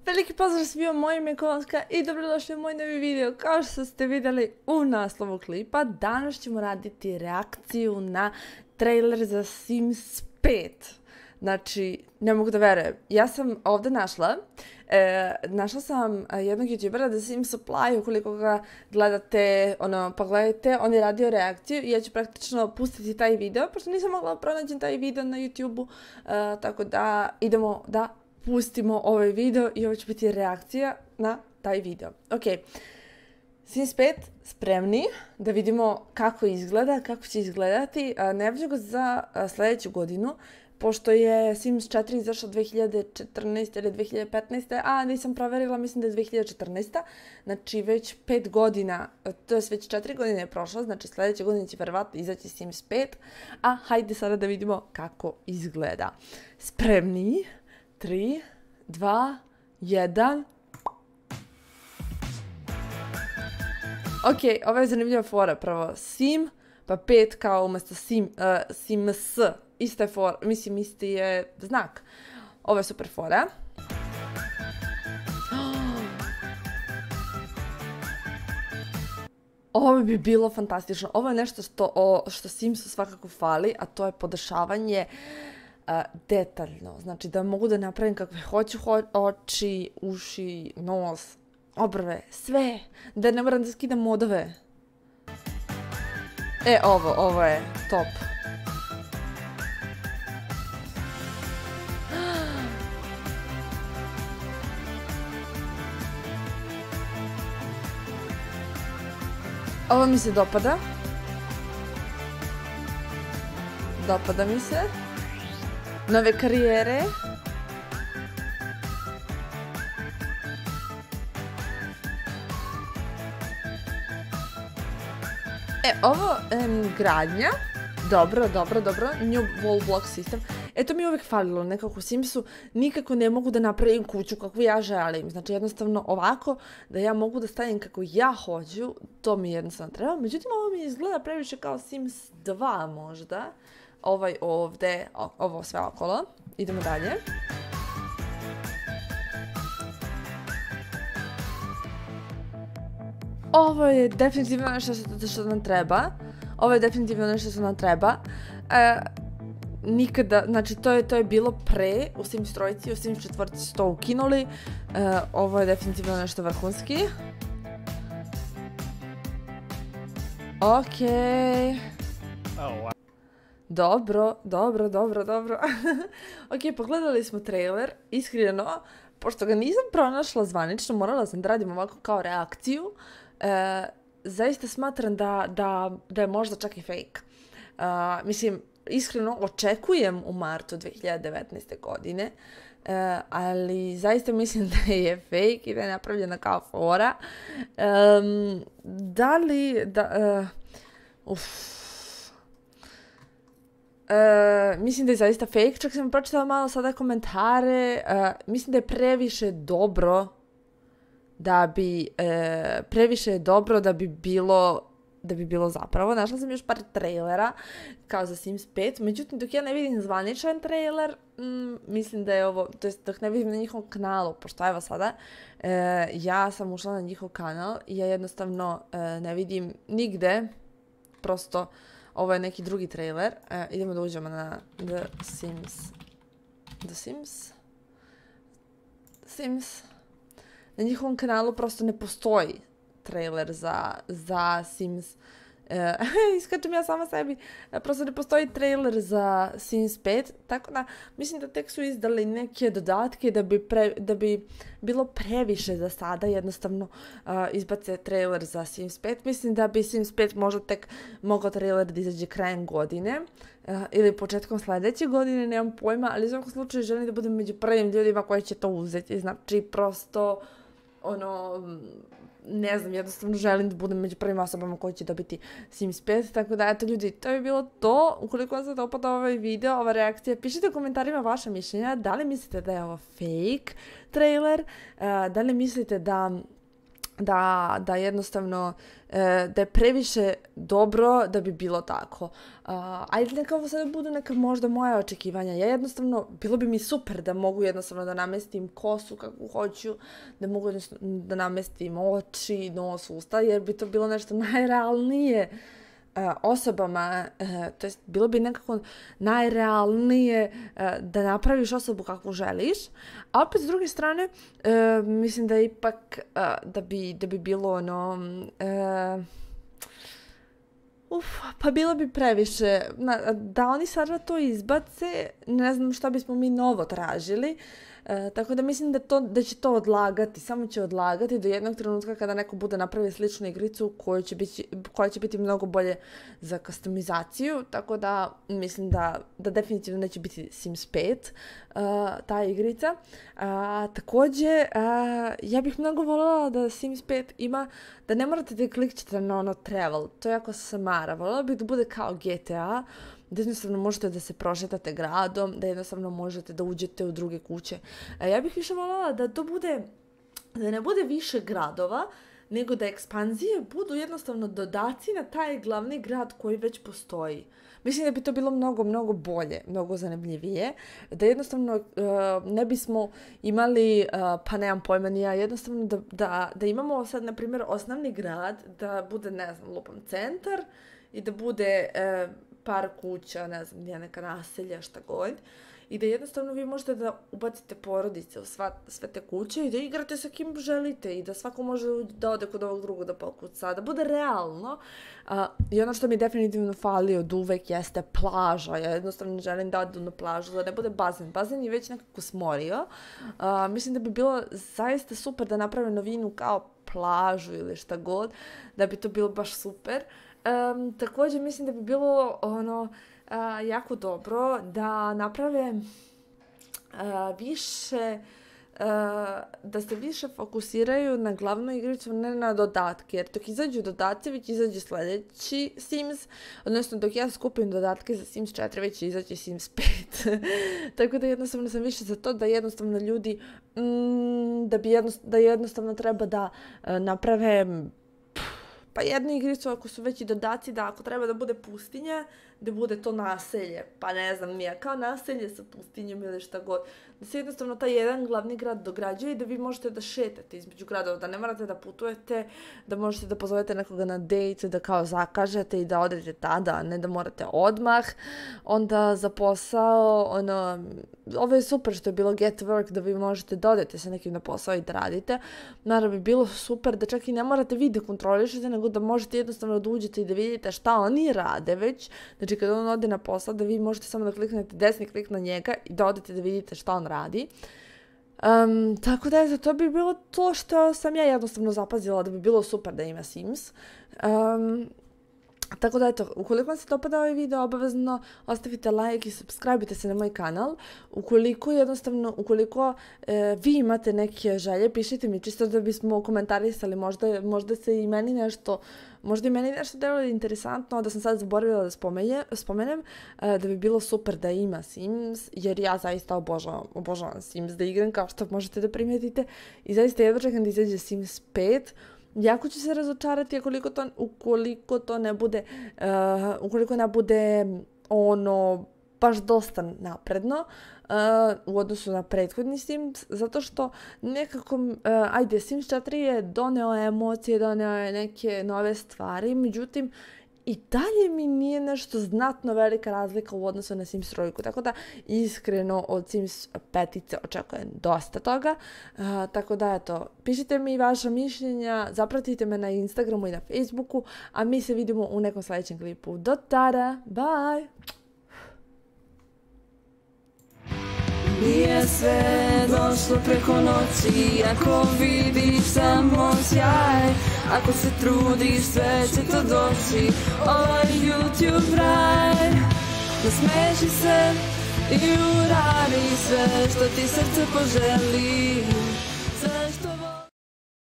Veliki pozdrav svima, moje ime je Kolonska i dobrodošli u moj novi video. Kao što ste vidjeli u naslovu klipa, danas ćemo raditi reakciju na trailer za Sims 5. Znači, ne mogu da verujem. Ja sam ovdje našla sam jednog youtubera da Sims Supply, ukoliko ga gledate, pa gledajte, on je radio reakciju i ja ću praktično pustiti taj video, pošto nisam mogla pronaći taj video na YouTubeu, tako da idemo da pustimo ovaj video i ovo će biti reakcija na taj video. Ok, Sims 5, spremni da vidimo kako izgleda, kako će izgledati. Najavljujem ga za sljedeću godinu, pošto je Sims 4 izašao 2014. ili 2015. A nisam proverila, mislim da je 2014. Znači već 5 godina, to je već 4 godine je prošlo, znači sljedeće godine će verovatno izaći Sims 5. A hajde sada da vidimo kako izgleda. Spremni? 3, 2, 1. Ok, ovo je zanimljiva fora. Prvo Sim, pa 5 kao umjesto Sims. Ista je fora, mislim isti je znak. Ovo je super fora. Ovo bi bilo fantastično. Ovo je nešto što Simsu svakako fali, a to je podešavanje detaljno. Znači da mogu da napravim kakve hoću oči, uši, nos, obrve, sve. Da ne moram da skidam modove. Ovo je top. Ovo mi se dopada. Dopada mi se. Nove karijere. Ovo gradnja. Dobro. New wall block system. To mi je uvijek falilo, nekako u Simsu nikako ne mogu da napravim kuću kako ja želim. Znači jednostavno ovako da ja mogu da stavim kako ja hoću, to mi jednostavno treba. Međutim, ovo mi izgleda previše kao Sims 2 možda. Ovaj ovdje, ovo sve okolo. Idemo dalje. Ovo je definitivno nešto što nam treba. Nikada, znači to je bilo pre u Sims 3, u Sims 4 su to ukinuli. Ovo je definitivno nešto vrhunski. Ok. Dobro. Ok, pogledali smo trailer, iskreno, pošto ga nisam pronašla zvanično, morala sam da radim ovako kao reakciju. Zaista smatram da je možda čak i fake. Mislim, iskreno očekujem u martu 2019. godine, ali zaista mislim da je fake i da je napravljena kao fora. Mislim da je zaista fake, čak sam pročitala malo sada komentare, mislim da je previše dobro da bi bilo zapravo. Našla sam još par trailera kao za Sims 5, međutim dok ja ne vidim zvaničan trailer, mislim da je ovo, to jest dok ne vidim na njihovom kanalu, pošto evo sada ja sam ušla na njihov kanal i ja jednostavno ne vidim nigde, prosto ovo je neki drugi trailer. Idemo da uđemo na The Sims. Na njihovom kanalu prosto ne postoji trailer za Sims. Iskačem ja sama sebi. Prosto ne postoji trailer za Sims 5, tako da mislim da tek su izdali neke dodatke da bi bilo previše za sada jednostavno izbace trailer za Sims 5. Mislim da bi Sims 5 možda tek mogao trailer da izađe krajem godine ili početkom sljedeće godine, nemam pojma, ali u svakom slučaju želim da budem među prvim ljudima koji će to uzeti. Znači prosto ne znam, jednostavno želim da budem među prvim osobama koji će dobiti Sims 5, tako da eto ljudi, to je bilo to. Ukoliko vam se dopada ovaj video, ova reakcija, pišite u komentarima vaše mišljenja, da li mislite da je ovo fake trailer, da li mislite da da jednostavno da je previše dobro da bi bilo tako. Ajde neka ovo sada budu neka možda moja očekivanja. Ja jednostavno, bilo bi mi super da mogu jednostavno da namestim kosu kako hoću, da mogu da namestim oči, nos, usta, jer bi to bilo nešto najrealnije osobama, to jest bilo bi nekako najrealnije da napraviš osobu kakvu želiš, a opet s druge strane mislim da ipak da bi bilo ono pa bilo bi previše da oni sada to izbace, ne znam šta bismo mi novo tražili. Tako da mislim da će to odlagati, samo će odlagati do jednog trenutka kada neko bude napravio sličnu igricu koja će biti mnogo bolje za customizaciju, tako da mislim da definitivno neće biti Sims 5 ta igrica. Također, ja bih mnogo voljela da Sims 5 ima, da ne morate da klikćete na ono travel, to je jako samara, voljela bih da bude kao GTA, da jednostavno možete da se prošetate gradom, da jednostavno možete da uđete u druge kuće. Ja bih više voljela da to bude, da ne bude više gradova, nego da ekspanzije budu jednostavno dodaci na taj glavni grad koji već postoji. Mislim da bi to bilo mnogo, mnogo bolje, mnogo zanimljivije, da jednostavno ne bismo imali, pa nemam pojma ni ja, jednostavno da imamo sad, na primjer, osnovni grad, da bude, ne znam, lupam centar i da bude par kuća, ne znam, neka naselja, šta god. I da jednostavno vi možete da ubacite porodice u sve te kuće i da igrate sa kim želite i da svako može da ode kod ovog drugog da pokuca, da bude realno. I ono što mi definitivno fali od uvek jeste plaža. Ja jednostavno želim da odu na plažu, da ne bude bazen. Bazen je već nekako smorio. Mislim da bi bilo zaista super da naprave novinu kao plažu ili šta god, da bi to bilo baš super. Također mislim da bi bilo jako dobro da naprave više, da se više fokusiraju na glavnu igricu, ne na dodatke, jer dok izađu dodaci već izađe sljedeći Sims, odnosno dok ja skupim dodatke za Sims 4 već izađe Sims 5. Tako da jednostavno sam više za to da jednostavno ljudi da jednostavno treba da naprave pa jednu igricu ako su već i dodaci, da ako treba da bude pustinja, da bude to naselje, pa ne znam nija, kao naselje sa pustinjom ili šta god. Da se jednostavno taj jedan glavni grad dograđuje i da vi možete da šetate između gradova, da ne morate da putujete, da možete da pozovete nekoga na dejt, da kao zakažete i da odete tada, a ne da morate odmah. Onda za posao, ovo je super što je bilo Get Work, da vi možete da odete sa nekim na posao i da radite. Naravno bi bilo super da čak i ne morate vi da kontrolišete, nego da možete jednostavno da uđete i da vidite šta oni rade već. Znači kada on ode na posao, da vi možete samo da kliknete desni klik na njega i da odete da vidite šta on radi. Tako da to bi bilo to što sam ja jednostavno zapazila da bi bilo super da ima Sims. Tako da eto, ukoliko vam se dopada ovaj video, obavezno ostavite like i subscribe-ite se na moj kanal. Ukoliko vi imate neke želje, pišite mi čisto da bismo komentarisali, možda se i meni nešto, možda i meni nešto delo interesantno, da sam sad zaboravila da spomenem, da bi bilo super da ima Sims, jer ja zaista obožavam Sims da igram, kao što možete da primetite, i zaista jedva čekam da izađe Sims 5. Jako ću se razočarati ukoliko ne bude baš dosta napredno u odnosu na prethodni Sims, zato što nekako, Sims 4 je doneo emocije, doneo je neke nove stvari, međutim, i dalje mi nije nešto znatno velika razlika u odnosu na Sims 3. Tako da, iskreno, od Sims 5 očekujem dosta toga. Tako da, eto, pišite mi vaša mišljenja, zapratite me na Instagramu i na Facebooku, a mi se vidimo u nekom sljedećem klipu. Do tada, bye! Nije sve došlo preko noći, ako vidiš samo sjaj, ako se trudiš sve će to doći, ovo je YouTube raj. Nasmeši se i uradi sve što ti srce poželi.